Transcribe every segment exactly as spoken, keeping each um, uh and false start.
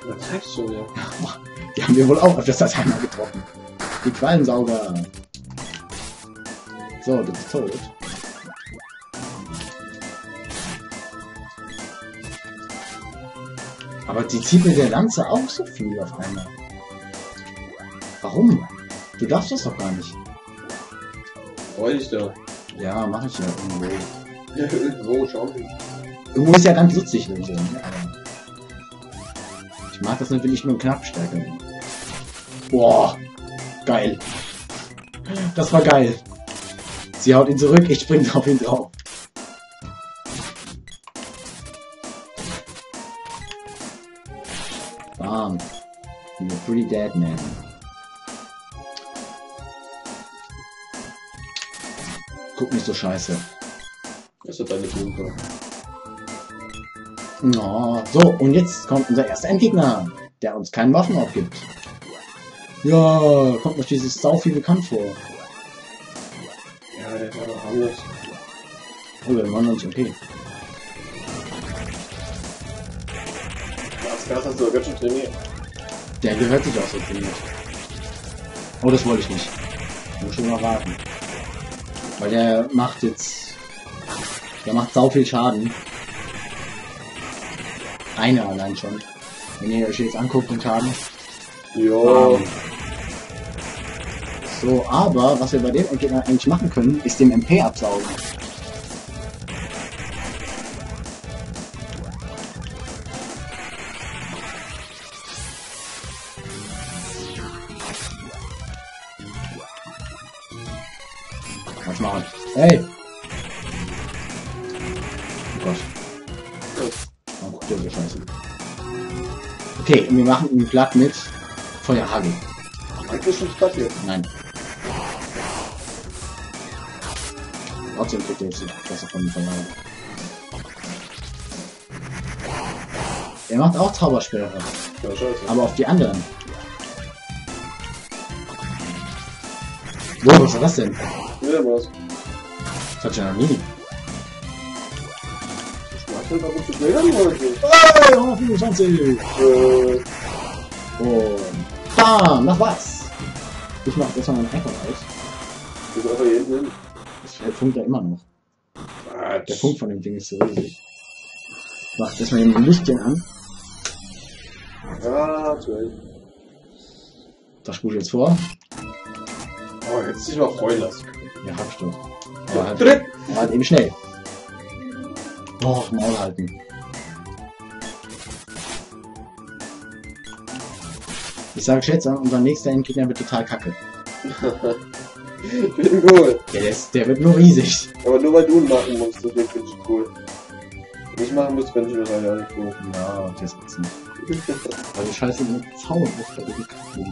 Was sagst du denn? Die haben wir wohl auch öfters als einmal getroffen. Die Quallensauger. So, du bist tot. Aber die zieht mit der Lanze auch so viel auf einmal. Warum? Du darfst das doch gar nicht. Wollte ich doch. Ja, mach ich ja irgendwo. Irgendwo, schau mal. Irgendwo ist ja ganz lustig und so. Ne? Aber ich mag das natürlich nur knapp stärker. Boah, geil. Das war geil. Sie haut ihn zurück, ich spring auf ihn drauf. Bam. You're pretty dead, man. Guck nicht so scheiße. Das hat deine Blume. No. So, und jetzt kommt unser erster Endgegner, der uns keinen Waffen aufgibt. Ja, kommt noch dieses sau viel bekannt vor. Ja, der war doch anders. Oh, wir waren noch nicht okay. Das Gas hast du doch ganz schön trainiert. Der gehört sich auch so trainiert. Oh, das wollte ich nicht. Muss schon mal warten. Weil der macht jetzt... Der macht sau viel Schaden. Eine allein schon. Wenn ihr euch jetzt anguckt, den Schaden. Jo. So, aber was wir bei dem Endgegner eigentlich machen können, ist den M P absaugen. Was machen? Hey! Oh Gott. Oh, guck dir so scheiße. Okay, und wir machen ihn platt mit Feuerhagel. Eigentlich schon platt hier. Nein. Trotzdem kriegt er jetzt die Klasse von dem Feuerhagel. Er macht auch Zaubersperre. Ja, scheiße. Aber auf die anderen. Wow, was war das denn? Ja, was? Das hat ja noch nie. Ich mach gut zu Bildern heute. Oh, fünfundzwanzig! Äh, Und bam! Nach was? Ich mach das mal mein iPhone aus. das ist einfach hier hinten hin. Der funkt da immer noch. Quatsch. Der Punkt von dem Ding ist so riesig. Mach das mal ein Lichtchen an. Ja, natürlich. Das spule ich jetzt vor. Oh, jetzt dich mal freuen lassen. Ja, hab ich doch. Aber halt, Dritt. aber halt eben schnell. Och, Maul halten. Ich sage Schätze, unser nächster Endgegner wird total kacke. Ich bin cool. Ja, der, ist, der wird nur riesig. Aber nur weil du ihn machen musst, deswegen finde ich cool. Wenn ich machen muss, finde ich das halt auch nicht cool. Ja, das wird's nicht. Weil die Scheiße mit Zauberwurf da oben kriegen.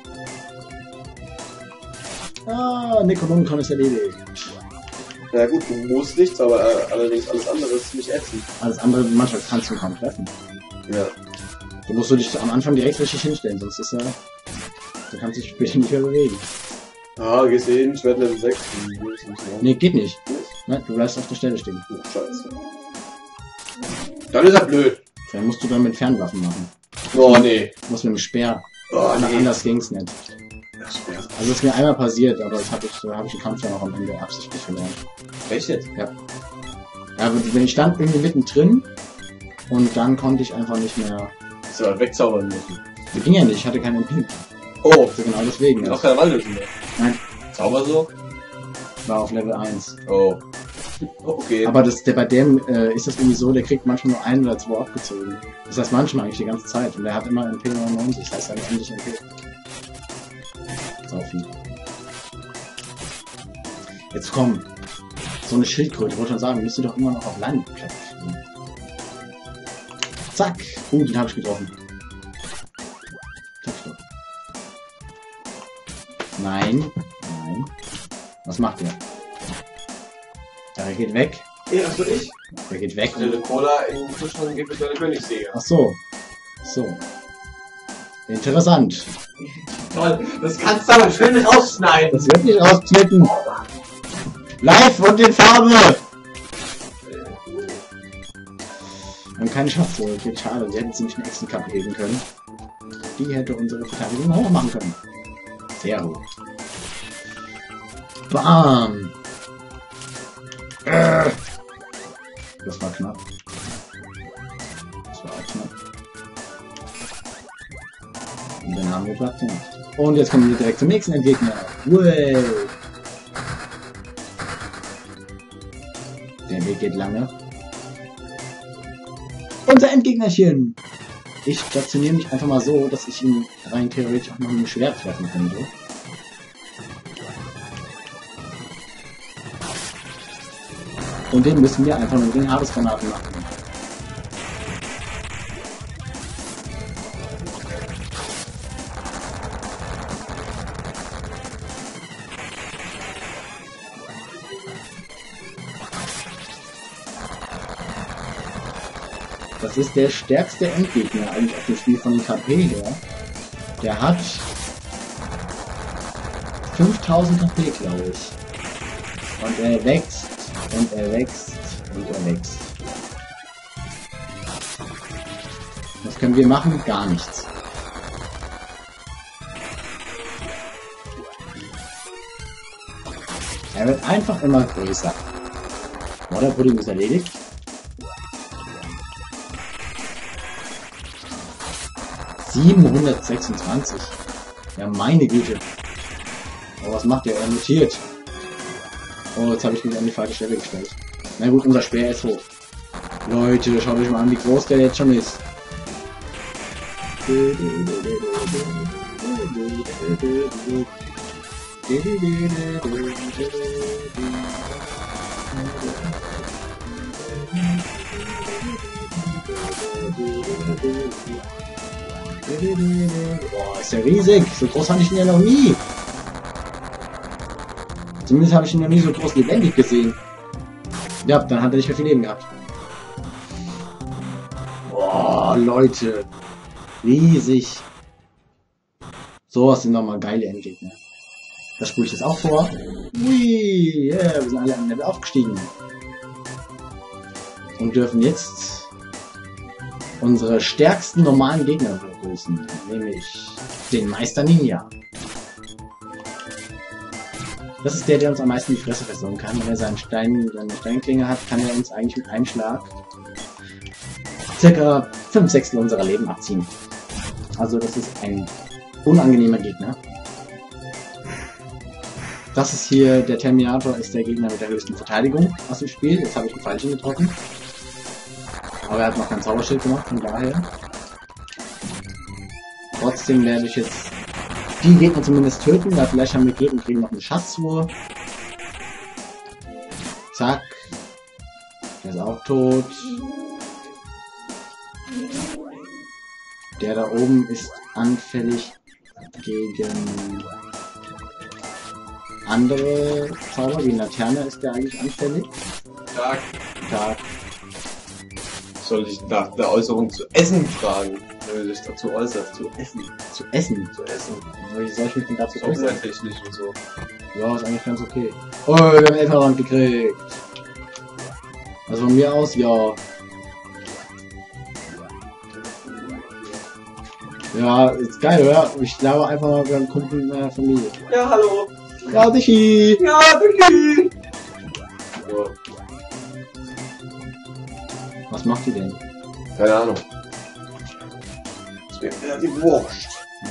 Ah, Necronomicon ist erledigt. Na gut, du musst nichts, aber äh, allerdings alles andere ist ziemlich ätzend. Alles andere, manchmal kannst du kaum treffen. Ja. Du musst du dich am Anfang direkt richtig hinstellen, sonst ist er... Du kannst dich später nicht mehr bewegen. Ah, gehst du hin, ich werde Level sechs. Nee, geht nicht. Nicht? Ne, du bleibst auf der Stelle stehen. Oh, scheiße. Dann ist er blöd. Dann musst du dann mit Fernwaffen machen. Oh, nee. Du musst mit dem Speer. Oh, nee. Anders ging's nicht. Das wär's. Also es ist mir einmal passiert, aber das habe ich, da habe ich den Kampf dann auch am Ende absichtlich verloren. Echt jetzt? Ja. Ja, aber wenn ich stand irgendwie mittendrin und dann konnte ich einfach nicht mehr... Ist ja wegzaubern müssen. Das ging ja nicht, ich hatte keinen M P. Oh, Also genau deswegen. noch Das keine Waldlösen mehr. Nein. Zauber so? war auf Level eins. Oh. Okay. Aber das, der, bei dem äh, ist das irgendwie so, der kriegt manchmal nur ein oder zwei abgezogen. Das heißt manchmal eigentlich die ganze Zeit. Und der hat immer M P neunundneunzig, das heißt dann endlich M P. Saufen. Jetzt komm. So eine Schildkröte, ich wollte schon sagen, müsste doch immer noch auf Land platzieren. Zack! Uh, den habe ich getroffen. Zack, stopp. Nein. Nein. Was macht der? Der geht weg. Ja, achso, ich? Der geht weg. Stelle Cola in den Kühlschrank gibt es deine Königssäge. Ach so. So. Interessant. Toll, das kannst du aber schön rausschneiden. Das wird nicht rausgeschnitten. Live und in Farbe. Und keine Schatzsuche. Geht schade. Sie hätten ziemlich einen Echsenkampf geben können. die hätte unsere Verteidigung hoch machen können. Sehr hoch. Bam! Äh. Das war knapp. Das war auch knapp. Und dann haben wir Platz gemacht. Und jetzt kommen wir direkt zum nächsten Endgegner. Way. Der Weg geht lange. Unser Endgegnerchen! Ich stationiere mich einfach mal so, dass ich ihn rein theoretisch auch noch mit dem Schwert treffen könnte. Und den müssen wir einfach mit den Hades-Granaten machen. Das ist der stärkste Endgegner eigentlich auf dem Spiel von K P her. Der hat fünftausend K P, glaube ich. Und er wächst, und er wächst, und er wächst. Was können wir machen? Gar nichts. Er wird einfach immer größer. Waterpudding ist erledigt. siebenhundertsechsundzwanzig. Ja, meine Güte. Oh, was macht der? Er mutiert. Oh, jetzt habe ich mich an die falsche Stelle gestellt. Na gut, unser Speer ist hoch. Leute, schaut euch mal an, wie groß der jetzt schon ist. Boah, ist ja riesig. So groß habe ich ihn ja noch nie. Zumindest habe ich ihn noch nie so groß lebendig gesehen. Ja, dann hat er nicht mehr viel Leben gehabt. Boah, Leute. Riesig. Sowas sind nochmal geile Endgegner. Das spule ich jetzt auch vor. Ui, yeah, wir sind alle am Level aufgestiegen. Und dürfen jetzt unsere stärksten normalen Gegner begrüßen, nämlich den Meister Ninja. Das ist der, der uns am meisten die Fresse versorgen kann. Wenn er seinen Stein, seine Steinklinge hat, kann er uns eigentlich mit einem Schlag circa fünf Sechstel unserer Leben abziehen. Also das ist ein unangenehmer Gegner. Das ist hier, der Terminator ist der Gegner mit der höchsten Verteidigung aus dem Spiel. Jetzt habe ich den falschen getroffen. Aber er hat noch kein Zauberschild gemacht, von daher. Trotzdem werde ich jetzt die Gegner zumindest töten, weil vielleicht haben wir Glück und kriegen noch eine Schatztruhe. Zack. Der ist auch tot. Der da oben ist anfällig gegen andere Zauber, wie Laterne ist der eigentlich anfällig. Tag. Tag. Soll ich nach der Äußerung zu essen fragen? Wenn du dich dazu äußerst, zu essen. Zu essen? Zu essen. Wie soll ich mich denn dazu äußern? Softwaretechnisch und so. Ja, ist eigentlich ganz okay. Oh, wir haben Elferrand gekriegt. Also von mir aus, ja. Ja, ist geil, oder? Ich glaube einfach mal beim Kumpel meiner Familie. Ja, hallo. Ja, Dichi! Ja, Dichi! So. Was macht die denn? Keine Ahnung. Das wäre relativ wurscht.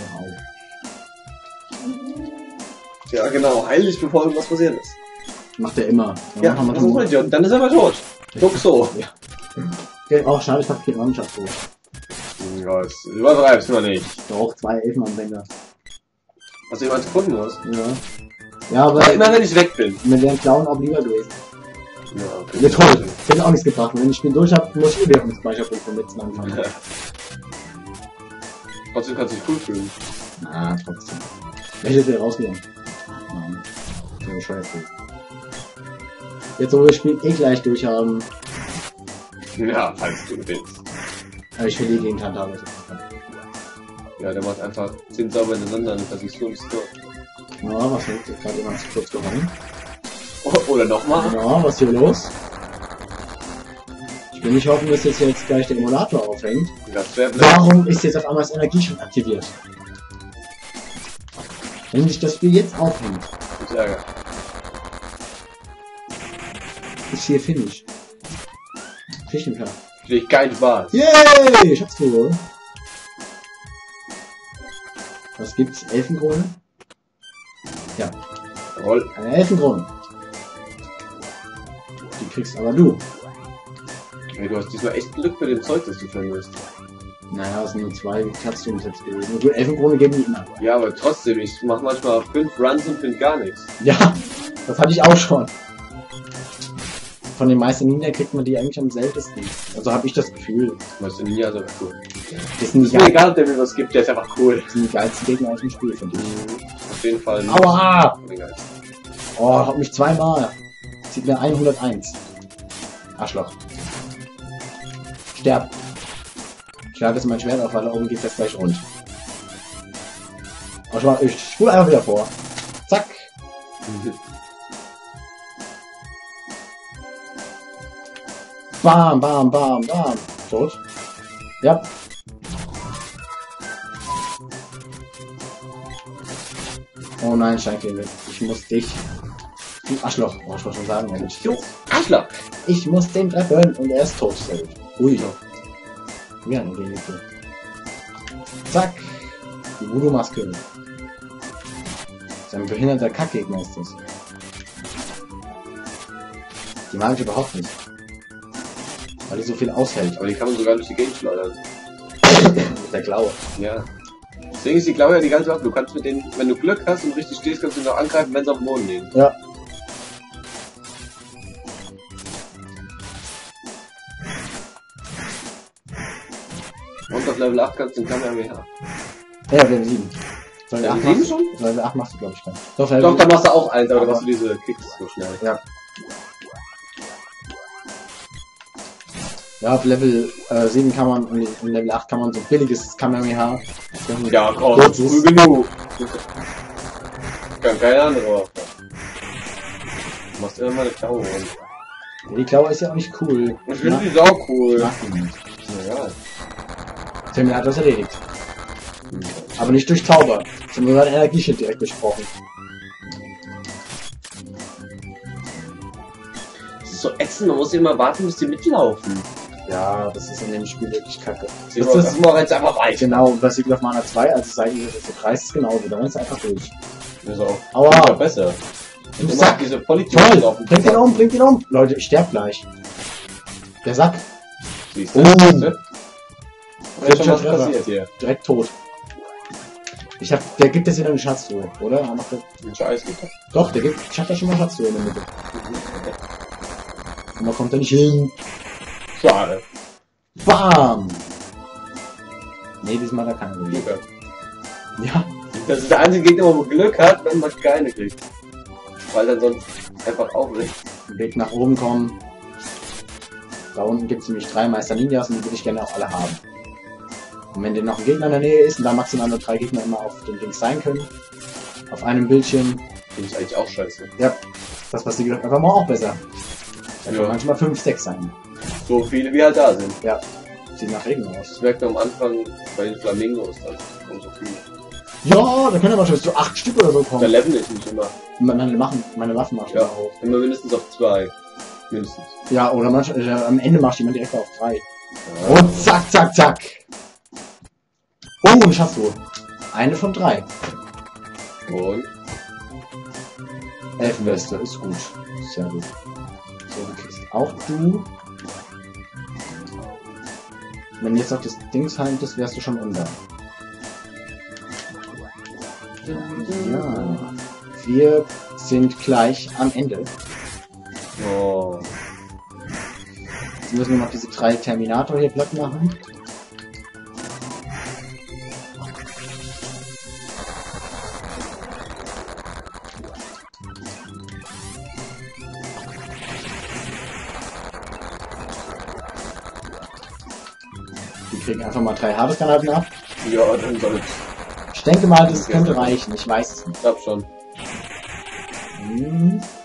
Ja, Ja, genau. Heilig bevor irgendwas passiert ist. macht er immer. Ja, machen wir das ist ein Idiot. Dann ist er mal tot. Guck so. Ja. Okay, auch schade, ich hab keine Mannschaft so. Ja, das übertreibst du nicht. Doch, zwei Elfenanfänger. Hast du jemanden gefunden, was? Ja. Ja, aber Aber immer wenn ich weg bin. mit den Klauen auch lieber gewesen. Ja, okay. Ja, toll. Das hätte auch nichts gebracht. Wenn ich das Spiel durch hab, muss ich wieder auf den Speicherpunkt vom letzten anfangen. Ja. Trotzdem kannst du dich cool fühlen. Na, trotzdem. Welches wieder rausgegangen? Nein. So bescheuert gewesen. Jetzt, wo wir das Spiel eh gleich durch haben. Ja, falls du willst. Aber ich verliere gegen Tantale. Ja, der macht einfach zehn Zauber ineinander und das ist so ein Score. Ja, was ist jetzt gerade jemand zu kurz gewonnen? Oder nochmal? Ja, was ist hier los? Ich Wenn ich hoffen, dass jetzt, jetzt gleich der Emulator aufhängt. Das wäre Warum ist jetzt auf einmal das Energieschild aktiviert? Wenn sich das Spiel jetzt aufhängt, Ich ärgere. ist hier Finish. Fischenplan. Finde ich keinen Spaß. Yay! Schatztruhe. Was gibt's? Elfenkrone? Ja, Roll. eine Elfenkrone. Die kriegst aber du. Hey, du hast diesmal echt Glück für den Zeug, das du vermisst. Naja, es sind nur zwei Schatztruhen jetzt gewesen. Gut, Elfenkrone geben die immer. Ja, aber trotzdem, ich mach manchmal fünf Runs und finde gar nichts. Ja, das hatte ich auch schon. Von den meisten Ninja kriegt man die eigentlich am seltensten. Also habe ich das Gefühl. Weißt du, Ninja ist aber cool. Das sind die, Ist mir geil egal, ob der mir was gibt, der ist einfach cool. das sind die geilsten Gegner aus dem Spiel, finde ich. Auf jeden Fall. Aua! Egal. Oh, hat mich zweimal. Zieht mir hunderteins. Arschloch. Sterb. Ich lade jetzt mein Schwert auf, weil da oben geht das gleich rund. Oh, schau mal, ich spule einfach wieder vor. Zack. Bam, bam, bam, bam. Tot. Ja. Oh nein, Steinkehle. Ich muss dich. Du Arschloch. Oh, ich wollte schon sagen, eigentlich. Jo, Arschloch! Ich muss den treffen und er ist tot. Sehr gut. Ui. Ja, nur den Nickel. Zack. Die Voodoo-Maske. Sein behinderter Kackgegner ist das. Die mag ich überhaupt nicht. Weil die so viel aushält. Aber die kann man sogar durch die Gegend schleudern. Mit der Klaue. Ja. Deswegen ist die Klaue ja die ganze Waffe. Du kannst mit denen, wenn du Glück hast und richtig stehst, kannst du noch angreifen, wenn sie auf dem Boden liegen. Ja. Und auf Level acht kannst du den Kamehameha. Ja, Level sieben. Level Level acht sieben machst- schon? Level acht machst du, glaube ich, gar nicht. Doch, Level Doch, da machst du auch eins, aber da machst du diese Kicks so schnell. Ja. Ja, auf Level äh, sieben kann man, und in Level acht kann man so billiges Kamehameha. Ja, komm, Kurzes. früh genug. Ich kann keine andere Waffe. Du machst immer meine Klaue rum. Die Klaue ist ja auch nicht cool. Ich finde die sau Ich cool. mag die nicht. Naja. Terminator hat das erledigt. Aber nicht durch Zauber. Sondern nur ein Energieschild direkt durchbrochen. Das ist so ätzend, man muss immer warten, bis die mitlaufen. Ja, das ist in dem Spiel wirklich kacke. Das Das ist- ist immer jetzt einfach weich. Genau, und bei Secret of Mana zwei, als es sei, der Preis ist genauso. Dann ist es einfach durch. Das ist auch Aua. immer besser. Du Und immer Sack. diese Polizisten Toll! Bringt den um, bringt den um! Leute, ich sterb gleich. Der Sack. Siehst du? Oh. Siehst du? Was ist schon was Treffer. passiert hier? Direkt tot. Ich hab, der gibt jetzt wieder eine Schatztruhe, oder? Er macht das- Ein Scheiß gibt es. Doch, der gibt, ich hab da schon mal Schatztruhe in der Mitte. Und man kommt da nicht hin. Schade. Bam! Nee, diesmal hat er keine Glück. Glück. Ja. Das ist der einzige Gegner, wo man Glück hat, wenn man keine kriegt. Weil dann sonst einfach aufregt. Weg nach oben kommen. Da unten gibt es nämlich drei Meister Ninjas und die würde ich gerne auch alle haben. Und wenn denn noch ein Gegner in der Nähe ist und da maximal nur drei Gegner immer auf dem Ding sein können, auf einem Bildschirm, Finde ich eigentlich auch scheiße. ja, das was die gesagt einfach mal auch besser. Da können Ja. manchmal fünf, sechs sein. So viele wie halt da sind. Ja, sieht nach Regen aus. Das merkt man am Anfang bei den Flamingos, da kommen so viele. Ja, da können aber schon so acht Stück oder so Da kommen. level ich nicht immer. Meine, machen, meine Waffen mach ich Ja. immer hoch. Immer mindestens auf zwei. Mindestens. Ja, oder manchmal, äh, am Ende mach ich die immer direkt auf drei. Ja. Und zack, zack, zack. Oh, und schaffst du. Eine von drei. Und? Elfenweste, ist gut. Sehr gut. So, du kriegst auch du. Wenn jetzt noch das Dings halt ist, wärst du schon unter. Ja. Wir sind gleich am Ende. Oh. Jetzt müssen wir noch diese drei Terminator hier platt machen. Die kriegen einfach mal drei Hardesgranaten ab. Ja, dann soll Ich denke mal, das könnte reichen. Ich weiß es nicht. ich. Glaub schon. Hm.